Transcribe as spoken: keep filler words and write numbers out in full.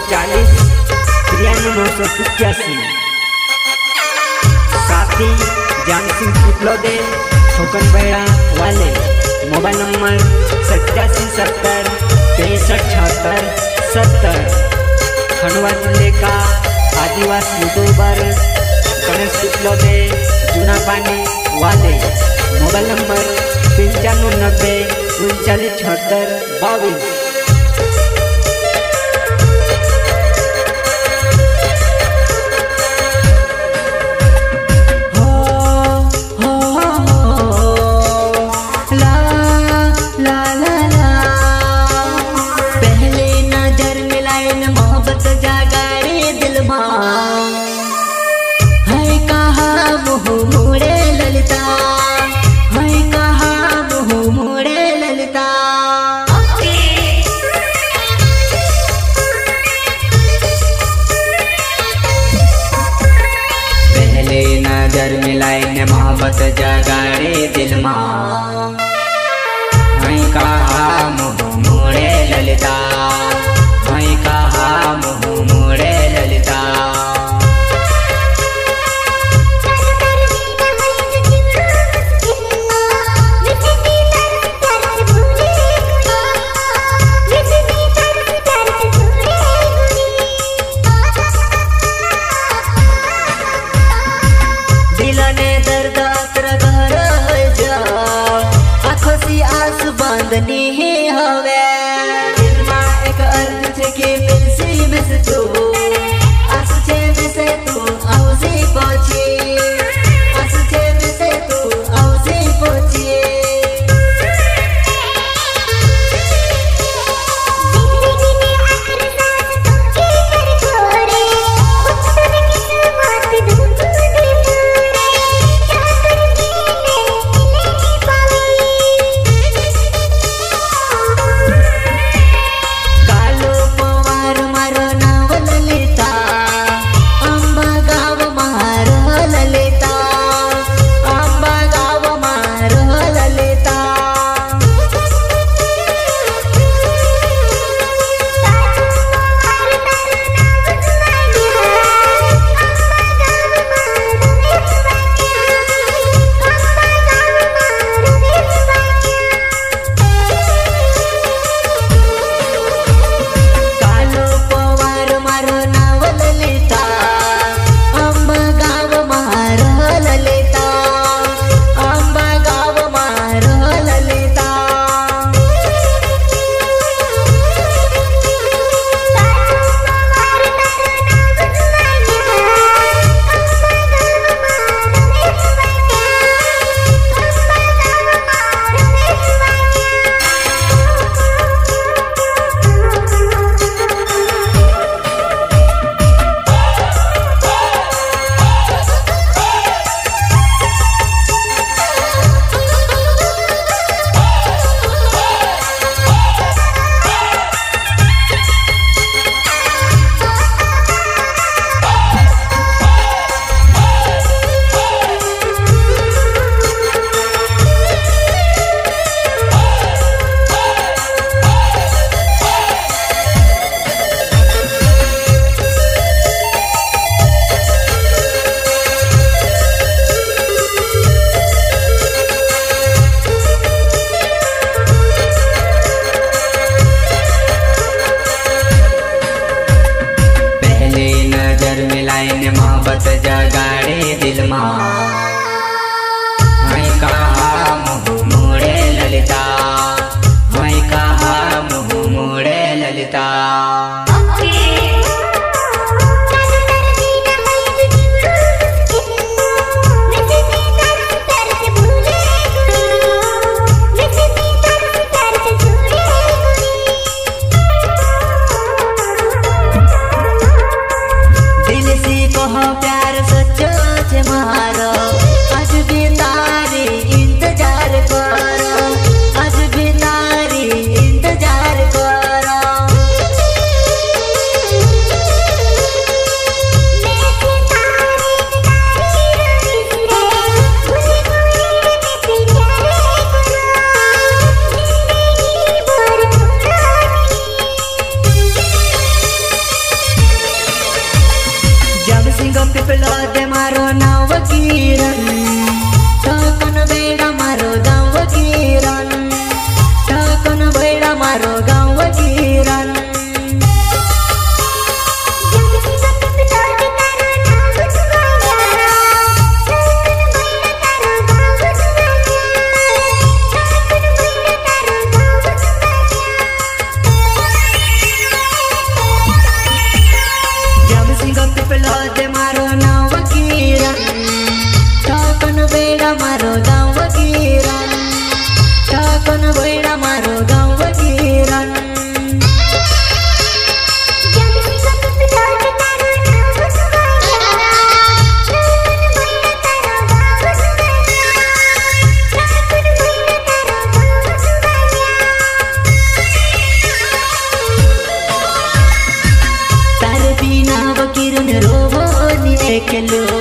चालीस तिरानवे नौ सौ इक्यासी। साथी जान सिंह पुतलौदे ठोकन बेड़ा वाले। मोबाइल नंबर सत्तासी सत्तर पैंसठ छहत्तर सत्तर। खंडवा जिले का आदिवासी यूट्यूबर गणेश पुतलौदे जूना पानी वाले। मोबाइल नंबर पंचानवे नब्बे उनचालीस छहत्तर बाईस। नजर मिलाए मोहब्बत जगाड़े दिल माँ। मैं कहा मुँह मोड़े ललिता, मैं कहा मुँह मोड़े ललिता। बंदनी हवे दिल में एक अर्थ छे कि मिलसी मिस तू आस छे मिसे तू औसी पहुंची, आस छे मिसे तू औसी पहुंची। मोहब्बत जगाड़े दिल माँ। मैं कहा मुँह मोड़े ललिता, मैं कहा मुँह मोड़े ललिता। प्यार सच्चो छे मारो सिंग पिपला दे मारो नाव किरण ठोकन बेड़ा मारो गाँव किरण ठोकन बेड़ा मारो गाँव किरण पिपला दे मारो नाव किरण ठोकन बेड़ा मारो गाँव किरण ठोकन बेड़ा मारो गाँव किरण तार बिना किरण रोवो नि एकलो